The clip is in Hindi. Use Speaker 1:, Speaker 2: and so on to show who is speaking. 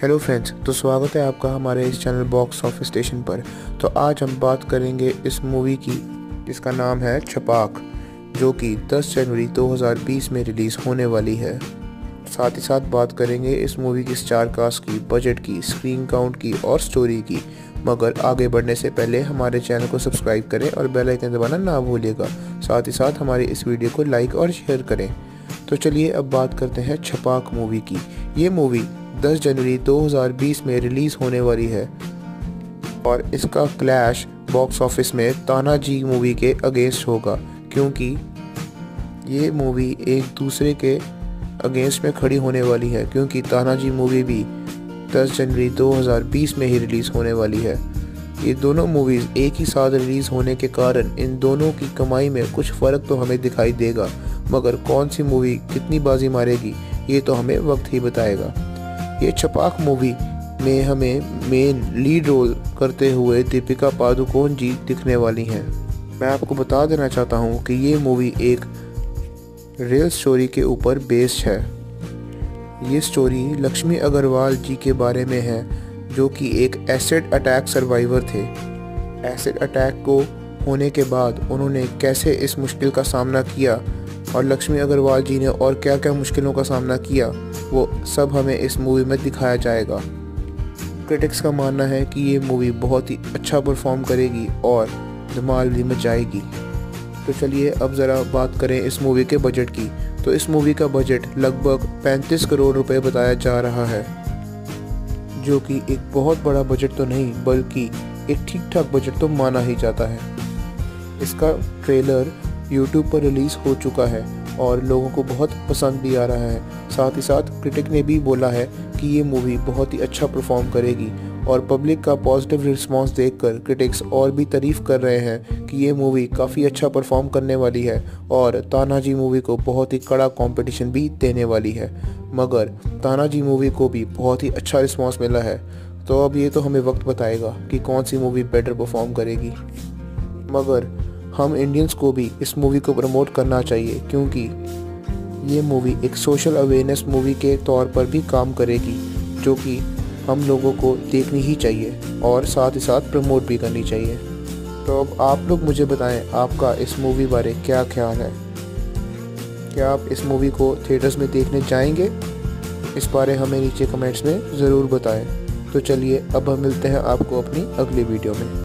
Speaker 1: हेलो फ्रेंड्स, तो स्वागत है आपका हमारे इस चैनल बॉक्स ऑफिस स्टेशन पर। तो आज हम बात करेंगे इस मूवी की जिसका नाम है छपाक, जो कि 10 जनवरी 2020 में रिलीज़ होने वाली है। साथ ही साथ बात करेंगे इस मूवी की स्टार कास्ट की, बजट की, स्क्रीन काउंट की और स्टोरी की। मगर आगे बढ़ने से पहले हमारे चैनल को सब्सक्राइब करें और बेल आइकन दबाना ना भूलिएगा। साथ ही साथ हमारी इस वीडियो को लाइक और शेयर करें। तो चलिए अब बात करते हैं छपाक मूवी की। ये मूवी 10 जनवरी 2020 में रिलीज़ होने वाली है और इसका क्लैश बॉक्स ऑफिस में तानाजी मूवी के अगेंस्ट होगा, क्योंकि ये मूवी एक दूसरे के अगेंस्ट में खड़ी होने वाली है, क्योंकि तानाजी मूवी भी 10 जनवरी 2020 में ही रिलीज़ होने वाली है। ये दोनों मूवीज़ एक ही साथ रिलीज़ होने के कारण इन दोनों की कमाई में कुछ फ़र्क तो हमें दिखाई देगा, मगर कौन सी मूवी कितनी बाजी मारेगी ये तो हमें वक्त ही बताएगा। ये छपाक मूवी में हमें मेन लीड रोल करते हुए दीपिका पादुकोण जी दिखने वाली हैं। मैं आपको बता देना चाहता हूँ कि ये मूवी एक रियल स्टोरी के ऊपर बेस्ड है। ये स्टोरी लक्ष्मी अग्रवाल जी के बारे में है, जो कि एक एसिड अटैक सर्वाइवर थे। एसिड अटैक को होने के बाद उन्होंने कैसे इस मुश्किल का सामना किया और लक्ष्मी अग्रवाल जी ने और क्या क्या मुश्किलों का सामना किया, वो सब हमें इस मूवी में दिखाया जाएगा। क्रिटिक्स का मानना है कि ये मूवी बहुत ही अच्छा परफॉर्म करेगी और धमाल भी मचाएगी। तो चलिए अब ज़रा बात करें इस मूवी के बजट की। तो इस मूवी का बजट लगभग 35 करोड़ रुपए बताया जा रहा है, जो कि एक बहुत बड़ा बजट तो नहीं बल्कि एक ठीक ठाक बजट तो माना ही जाता है। इसका ट्रेलर YouTube पर रिलीज़ हो चुका है और लोगों को बहुत पसंद भी आ रहा है। साथ ही साथ क्रिटिक ने भी बोला है कि ये मूवी बहुत ही अच्छा परफॉर्म करेगी और पब्लिक का पॉजिटिव रिस्पांस देखकर क्रिटिक्स और भी तारीफ़ कर रहे हैं कि ये मूवी काफ़ी अच्छा परफॉर्म करने वाली है और तानाजी मूवी को बहुत ही कड़ा कंपटीशन भी देने वाली है। मगर तानाजी मूवी को भी बहुत ही अच्छा रिस्पांस मिला है, तो अब ये तो हमें वक्त बताएगा कि कौन सी मूवी बेटर परफॉर्म करेगी। मगर हम इंडियंस को भी इस मूवी को प्रमोट करना चाहिए, क्योंकि ये मूवी एक सोशल अवेयरनेस मूवी के तौर पर भी काम करेगी, जो कि हम लोगों को देखनी ही चाहिए और साथ ही साथ प्रमोट भी करनी चाहिए। तो अब आप लोग मुझे बताएं आपका इस मूवी बारे क्या ख्याल है। क्या आप इस मूवी को थिएटर्स में देखने जाएंगे? इस बारे हमें नीचे कमेंट्स में ज़रूर बताएं। तो चलिए अब हम मिलते हैं आपको अपनी अगली वीडियो में।